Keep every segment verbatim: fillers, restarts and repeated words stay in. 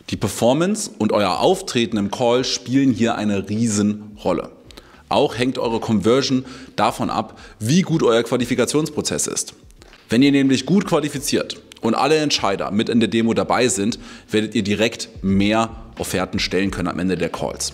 Die Performance und euer Auftreten im Call spielen hier eine Riesenrolle. Auch hängt eure Conversion davon ab, wie gut euer Qualifikationsprozess ist. Wenn ihr nämlich gut qualifiziert und alle Entscheider mit in der Demo dabei sind, werdet ihr direkt mehr Offerten stellen können am Ende der Calls.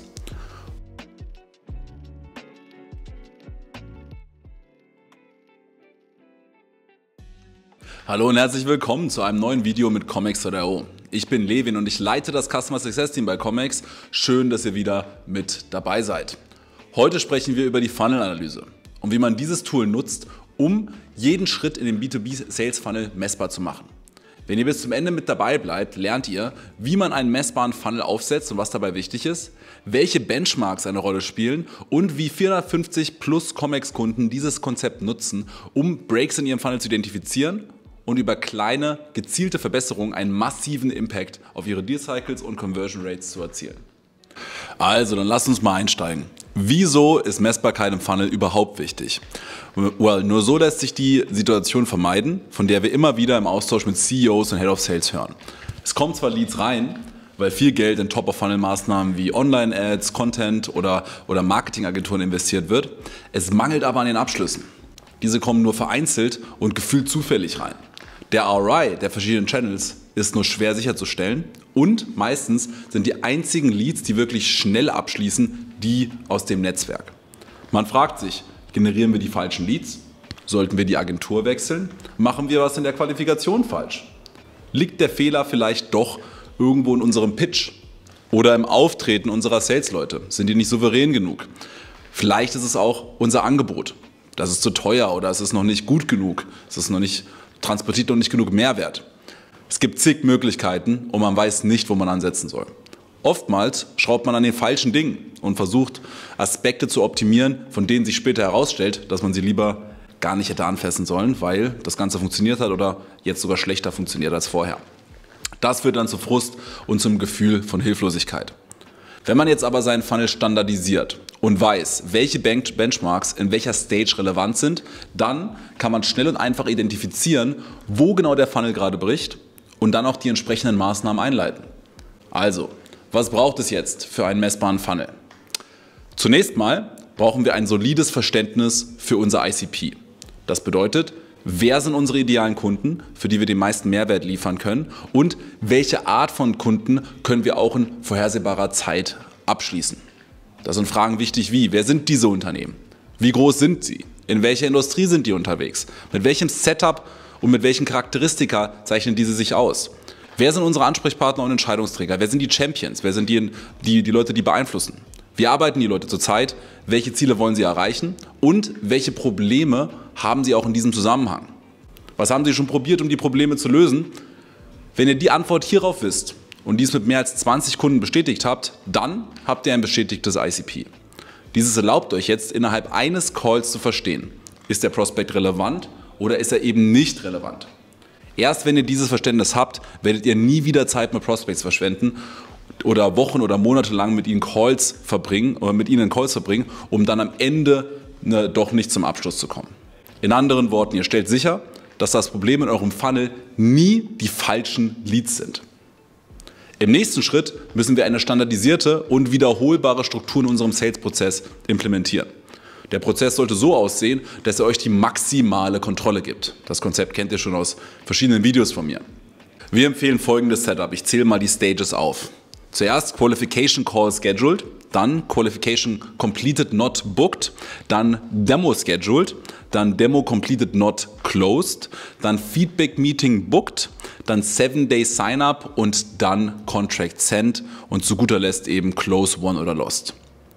Hallo und herzlich willkommen zu einem neuen Video mit Comex punkt io. Ich bin Levin und ich leite das Customer Success Team bei Comex. Schön, dass ihr wieder mit dabei seid. Heute sprechen wir über die Funnel-Analyse und wie man dieses Tool nutzt, um jeden Schritt in dem B zwei B Sales Funnel messbar zu machen. Wenn ihr bis zum Ende mit dabei bleibt, lernt ihr, wie man einen messbaren Funnel aufsetzt und was dabei wichtig ist, welche Benchmarks eine Rolle spielen und wie vierhundertfünfzig plus Comex-Kunden dieses Konzept nutzen, um Breaks in ihrem Funnel zu identifizieren und über kleine, gezielte Verbesserungen einen massiven Impact auf ihre Deal Cycles und Conversion Rates zu erzielen. Also, dann lasst uns mal einsteigen. Wieso ist Messbarkeit im Funnel überhaupt wichtig? Well, nur so lässt sich die Situation vermeiden, von der wir immer wieder im Austausch mit C E Os und Head of Sales hören. Es kommen zwar Leads rein, weil viel Geld in Top-of-Funnel-Maßnahmen wie Online-Ads, Content oder, oder Marketingagenturen investiert wird. Es mangelt aber an den Abschlüssen. Diese kommen nur vereinzelt und gefühlt zufällig rein. Der R O I der verschiedenen Channels ist nur schwer sicherzustellen und meistens sind die einzigen Leads, die wirklich schnell abschließen, die aus dem Netzwerk. Man fragt sich, generieren wir die falschen Leads? Sollten wir die Agentur wechseln? Machen wir was in der Qualifikation falsch? Liegt der Fehler vielleicht doch irgendwo in unserem Pitch oder im Auftreten unserer Sales-Leute? Sind die nicht souverän genug? Vielleicht ist es auch unser Angebot. Das ist zu teuer oder es ist noch nicht gut genug. Es ist noch nicht, transportiert noch nicht genug Mehrwert. Es gibt zig Möglichkeiten und man weiß nicht, wo man ansetzen soll. Oftmals schraubt man an den falschen Dingen und versucht, Aspekte zu optimieren, von denen sich später herausstellt, dass man sie lieber gar nicht hätte anfassen sollen, weil das Ganze funktioniert hat oder jetzt sogar schlechter funktioniert als vorher. Das führt dann zu Frust und zum Gefühl von Hilflosigkeit. Wenn man jetzt aber seinen Funnel standardisiert und weiß, welche Benchmarks in welcher Stage relevant sind, dann kann man schnell und einfach identifizieren, wo genau der Funnel gerade bricht und dann auch die entsprechenden Maßnahmen einleiten. Also, was braucht es jetzt für einen messbaren Funnel? Zunächst mal brauchen wir ein solides Verständnis für unser I C P. Das bedeutet, wer sind unsere idealen Kunden, für die wir den meisten Mehrwert liefern können und welche Art von Kunden können wir auch in vorhersehbarer Zeit abschließen. Das sind Fragen wichtig wie, wer sind diese Unternehmen? Wie groß sind sie? In welcher Industrie sind die unterwegs? Mit welchem Setup und mit welchen Charakteristika zeichnen diese sich aus? Wer sind unsere Ansprechpartner und Entscheidungsträger? Wer sind die Champions? Wer sind die, die, die Leute, die beeinflussen? Wie arbeiten die Leute zurzeit? Welche Ziele wollen sie erreichen? Und welche Probleme haben sie auch in diesem Zusammenhang? Was haben sie schon probiert, um die Probleme zu lösen? Wenn ihr die Antwort hierauf wisst und dies mit mehr als zwanzig Kunden bestätigt habt, dann habt ihr ein bestätigtes I C P. Dieses erlaubt euch jetzt innerhalb eines Calls zu verstehen, ist der Prospect relevant oder ist er eben nicht relevant. Erst wenn ihr dieses Verständnis habt, werdet ihr nie wieder Zeit mit Prospects verschwenden oder Wochen oder Monate lang mit ihnen Calls verbringen oder mit ihnen Calls verbringen, um dann am Ende ne, doch nicht zum Abschluss zu kommen. In anderen Worten, ihr stellt sicher, dass das Problem in eurem Funnel nie die falschen Leads sind. Im nächsten Schritt müssen wir eine standardisierte und wiederholbare Struktur in unserem Sales-Prozess implementieren. Der Prozess sollte so aussehen, dass er euch die maximale Kontrolle gibt. Das Konzept kennt ihr schon aus verschiedenen Videos von mir. Wir empfehlen folgendes Setup. Ich zähle mal die Stages auf. Zuerst Qualification Call Scheduled, dann Qualification Completed Not Booked, dann Demo Scheduled, dann Demo Completed Not Closed, dann Feedback Meeting Booked, dann seven day Sign-up und dann Contract Sent und zu guter Letzt eben Close Won oder Lost.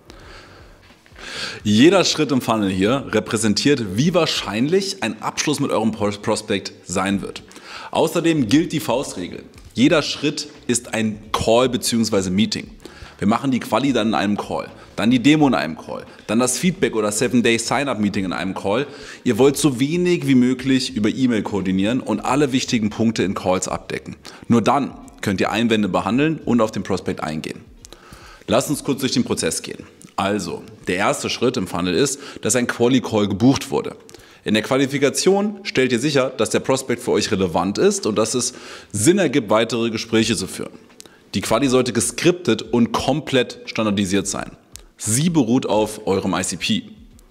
Jeder Schritt im Funnel hier repräsentiert, wie wahrscheinlich ein Abschluss mit eurem Prospect sein wird. Außerdem gilt die Faustregel. Jeder Schritt ist ein Call bzw. Meeting. Wir machen die Quali dann in einem Call, dann die Demo in einem Call, dann das Feedback oder seven day Sign-up Meeting in einem Call. Ihr wollt so wenig wie möglich über E-Mail koordinieren und alle wichtigen Punkte in Calls abdecken. Nur dann könnt ihr Einwände behandeln und auf den Prospect eingehen. Lasst uns kurz durch den Prozess gehen. Also, der erste Schritt im Funnel ist, dass ein Quali-Call gebucht wurde. In der Qualifikation stellt ihr sicher, dass der Prospect für euch relevant ist und dass es Sinn ergibt, weitere Gespräche zu führen. Die Quali sollte geskriptet und komplett standardisiert sein. Sie beruht auf eurem I C P.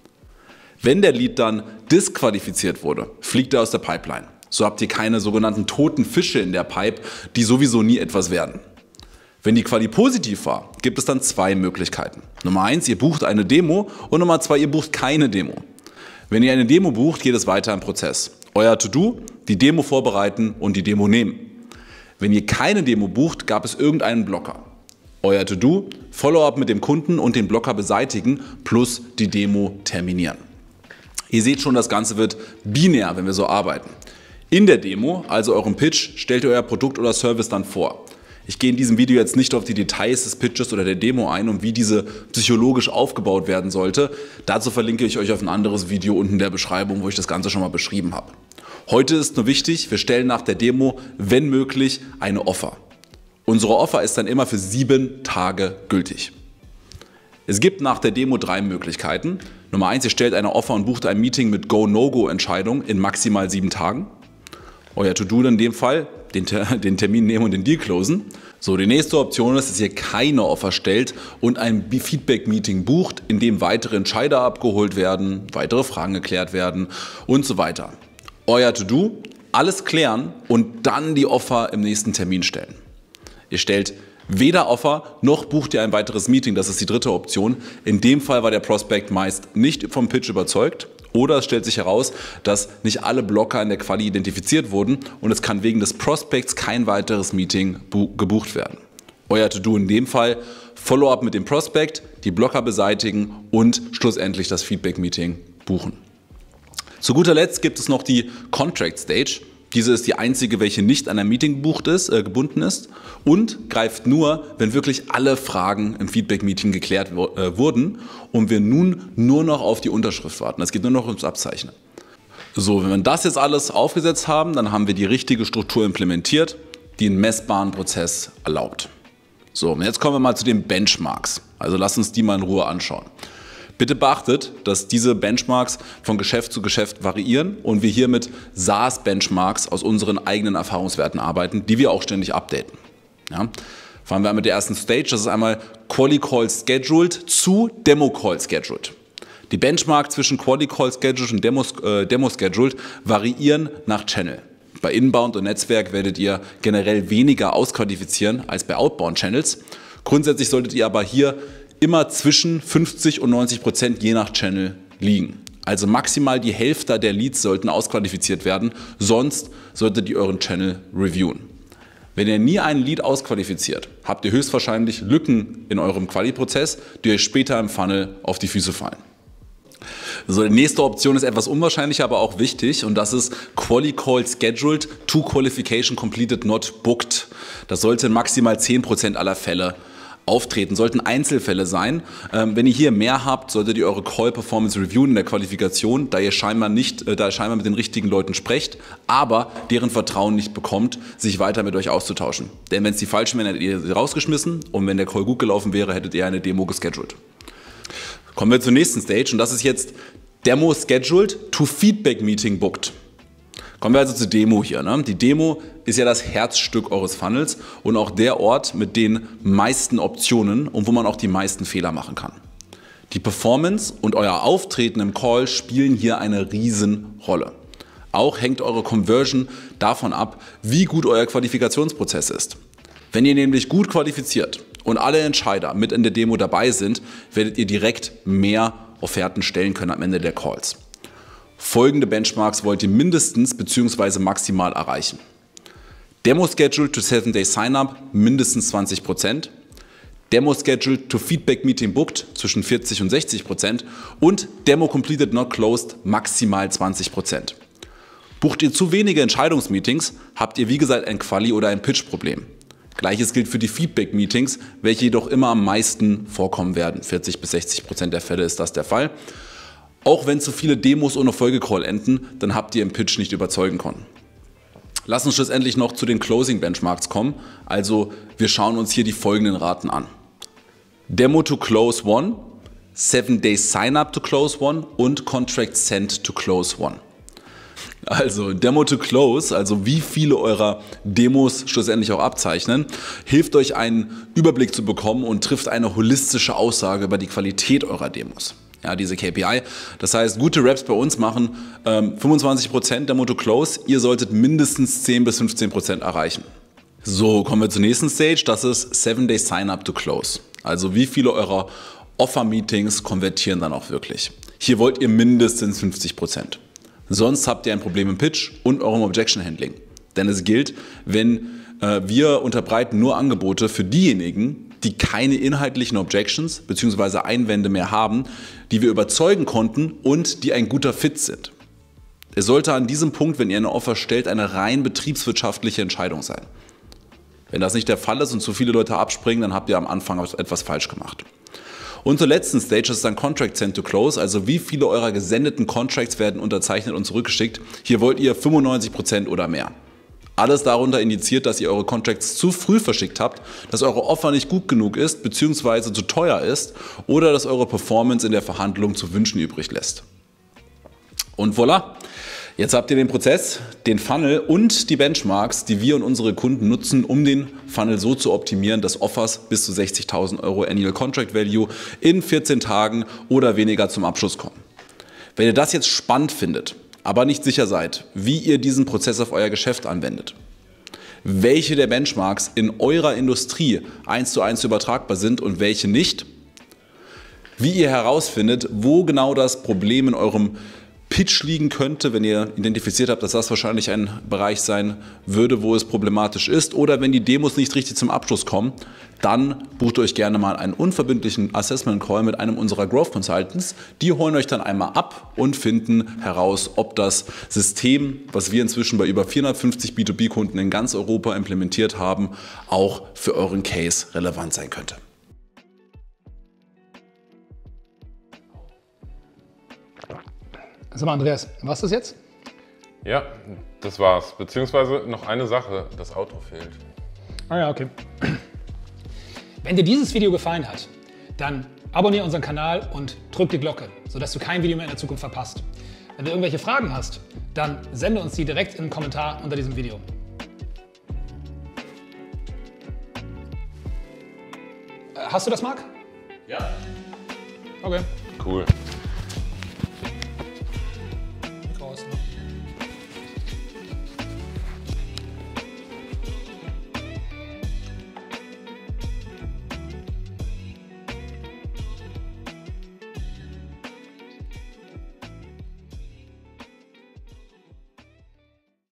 Wenn der Lead dann disqualifiziert wurde, fliegt er aus der Pipeline. So habt ihr keine sogenannten toten Fische in der Pipe, die sowieso nie etwas werden. Wenn die Quali positiv war, gibt es dann zwei Möglichkeiten. Nummer eins, ihr bucht eine Demo und Nummer zwei, ihr bucht keine Demo. Wenn ihr eine Demo bucht, geht es weiter im Prozess. Euer To-Do, die Demo vorbereiten und die Demo nehmen. Wenn ihr keine Demo bucht, gab es irgendeinen Blocker. Euer To-Do, Follow-up mit dem Kunden und den Blocker beseitigen plus die Demo terminieren. Ihr seht schon, das Ganze wird binär, wenn wir so arbeiten. In der Demo, also eurem Pitch, stellt ihr euer Produkt oder Service dann vor. Ich gehe in diesem Video jetzt nicht auf die Details des Pitches oder der Demo ein und wie diese psychologisch aufgebaut werden sollte. Dazu verlinke ich euch auf ein anderes Video unten in der Beschreibung, wo ich das Ganze schon mal beschrieben habe. Heute ist nur wichtig, wir stellen nach der Demo, wenn möglich, eine Offer. Unsere Offer ist dann immer für sieben Tage gültig. Es gibt nach der Demo drei Möglichkeiten. Nummer eins, ihr stellt eine Offer und bucht ein Meeting mit Go-No-Go-Entscheidung in maximal sieben Tagen. Euer To-Do in dem Fall, den, den Termin nehmen und den Deal closen. So, die nächste Option ist, dass ihr keine Offer stellt und ein Feedback-Meeting bucht, in dem weitere Entscheider abgeholt werden, weitere Fragen geklärt werden und so weiter. Euer To-Do, alles klären und dann die Offer im nächsten Termin stellen. Ihr stellt weder Offer, noch bucht ihr ein weiteres Meeting, das ist die dritte Option. In dem Fall war der Prospect meist nicht vom Pitch überzeugt. Oder es stellt sich heraus, dass nicht alle Blocker in der Quali identifiziert wurden und es kann wegen des Prospects kein weiteres Meeting gebucht werden. Euer To-Do in dem Fall, Follow-up mit dem Prospect, die Blocker beseitigen und schlussendlich das Feedback-Meeting buchen. Zu guter Letzt gibt es noch die Contract Stage. Diese ist die einzige, welche nicht an ein Meeting gebucht ist, äh, gebunden ist und greift nur, wenn wirklich alle Fragen im Feedback-Meeting geklärt äh, wurden und wir nun nur noch auf die Unterschrift warten. Es geht nur noch ums Abzeichnen. So, wenn wir das jetzt alles aufgesetzt haben, dann haben wir die richtige Struktur implementiert, die einen messbaren Prozess erlaubt. So, und jetzt kommen wir mal zu den Benchmarks. Also lasst uns die mal in Ruhe anschauen. Bitte beachtet, dass diese Benchmarks von Geschäft zu Geschäft variieren und wir hier mit SaaS-Benchmarks aus unseren eigenen Erfahrungswerten arbeiten, die wir auch ständig updaten. Ja? Fangen wir an mit der ersten Stage, das ist einmal Quali Call Scheduled zu Demo Call Scheduled. Die Benchmarks zwischen Quali Call Scheduled und Demo, äh, Demo Scheduled variieren nach Channel. Bei Inbound und Netzwerk werdet ihr generell weniger ausqualifizieren als bei Outbound Channels. Grundsätzlich solltet ihr aber hier immer zwischen fünfzig und neunzig Prozent je nach Channel liegen. Also maximal die Hälfte der Leads sollten ausqualifiziert werden, sonst solltet ihr euren Channel reviewen. Wenn ihr nie einen Lead ausqualifiziert, habt ihr höchstwahrscheinlich Lücken in eurem Quali-Prozess, die euch später im Funnel auf die Füße fallen. So, die nächste Option ist etwas unwahrscheinlicher, aber auch wichtig und das ist Quali Call Scheduled to Qualification Completed Not Booked. Das sollte in maximal zehn Prozent aller Fälle auftreten, sollten Einzelfälle sein. Ähm, wenn ihr hier mehr habt, solltet ihr eure Call Performance reviewen in der Qualifikation, da ihr scheinbar nicht, äh, da ihr scheinbar mit den richtigen Leuten sprecht, aber deren Vertrauen nicht bekommt, sich weiter mit euch auszutauschen. Denn wenn es die falschen wären, hättet ihr sie rausgeschmissen und wenn der Call gut gelaufen wäre, hättet ihr eine Demo gescheduled. Kommen wir zur nächsten Stage und das ist jetzt Demo scheduled to Feedback Meeting booked. Kommen wir also zur Demo hier. Ne? Die Demo ist ja das Herzstück eures Funnels und auch der Ort mit den meisten Optionen und wo man auch die meisten Fehler machen kann. Die Performance und euer Auftreten im Call spielen hier eine Riesenrolle. Auch hängt eure Conversion davon ab, wie gut euer Qualifikationsprozess ist. Wenn ihr nämlich gut qualifiziert und alle Entscheider mit in der Demo dabei sind, werdet ihr direkt mehr Offerten stellen können am Ende der Calls. Folgende Benchmarks wollt ihr mindestens bzw. maximal erreichen. Demo Scheduled to seven day Sign-up mindestens zwanzig Prozent. Demo Scheduled to Feedback Meeting Booked zwischen vierzig und sechzig Prozent. Und Demo Completed Not Closed maximal zwanzig Prozent. Bucht ihr zu wenige Entscheidungsmeetings, habt ihr wie gesagt ein Quali- oder ein Pitch-Problem. Gleiches gilt für die Feedback-Meetings, welche jedoch immer am meisten vorkommen werden. vierzig bis sechzig Prozent der Fälle ist das der Fall. Auch wenn zu viele Demos ohne Folgecall enden, dann habt ihr im Pitch nicht überzeugen können. Lass uns schlussendlich noch zu den Closing Benchmarks kommen. Also wir schauen uns hier die folgenden Raten an. Demo to Close One, seven day Sign-up to Close One und Contract Sent to Close One. Also Demo to Close, also wie viele eurer Demos schlussendlich auch abzeichnen, hilft euch einen Überblick zu bekommen und trifft eine holistische Aussage über die Qualität eurer Demos. Ja, diese K P I. Das heißt, gute Reps bei uns machen ähm, fünfundzwanzig Prozent Demo to Close. Ihr solltet mindestens zehn bis fünfzehn Prozent erreichen. So, kommen wir zur nächsten Stage. Das ist seven day Sign-up to Close. Also wie viele eurer Offer-Meetings konvertieren dann auch wirklich. Hier wollt ihr mindestens fünfzig Prozent. Sonst habt ihr ein Problem im Pitch und eurem Objection-Handling. Denn es gilt, wenn äh, wir unterbreiten nur Angebote für diejenigen, die keine inhaltlichen Objections bzw. Einwände mehr haben, die wir überzeugen konnten und die ein guter Fit sind. Es sollte an diesem Punkt, wenn ihr eine Offer stellt, eine rein betriebswirtschaftliche Entscheidung sein. Wenn das nicht der Fall ist und zu viele Leute abspringen, dann habt ihr am Anfang etwas falsch gemacht. Und zur letzten Stage ist dann Contract Sent to Close, also wie viele eurer gesendeten Contracts werden unterzeichnet und zurückgeschickt. Hier wollt ihr fünfundneunzig Prozent oder mehr. Alles darunter indiziert, dass ihr eure Contracts zu früh verschickt habt, dass eure Offer nicht gut genug ist bzw. zu teuer ist oder dass eure Performance in der Verhandlung zu wünschen übrig lässt. Und voilà! Jetzt habt ihr den Prozess, den Funnel und die Benchmarks, die wir und unsere Kunden nutzen, um den Funnel so zu optimieren, dass Offers bis zu sechzigtausend Euro Annual Contract Value in vierzehn Tagen oder weniger zum Abschluss kommen. Wenn ihr das jetzt spannend findet, aber nicht sicher seid, wie ihr diesen Prozess auf euer Geschäft anwendet, welche der Benchmarks in eurer Industrie eins zu eins übertragbar sind und welche nicht, wie ihr herausfindet, wo genau das Problem in eurem Pitch liegen könnte, wenn ihr identifiziert habt, dass das wahrscheinlich ein Bereich sein würde, wo es problematisch ist, oder wenn die Demos nicht richtig zum Abschluss kommen, dann bucht euch gerne mal einen unverbindlichen Assessment Call mit einem unserer Growth Consultants. Die holen euch dann einmal ab und finden heraus, ob das System, was wir inzwischen bei über vierhundertfünfzig B zwei B Kunden in ganz Europa implementiert haben, auch für euren Case relevant sein könnte. Sag mal, Andreas, war's das jetzt? Ja, das war's. Beziehungsweise noch eine Sache, das Auto fehlt. Ah ja, okay. Wenn dir dieses Video gefallen hat, dann abonniere unseren Kanal und drück die Glocke, sodass du kein Video mehr in der Zukunft verpasst. Wenn du irgendwelche Fragen hast, dann sende uns die direkt in einen Kommentar unter diesem Video. Hast du das, Marc? Ja. Okay. Cool.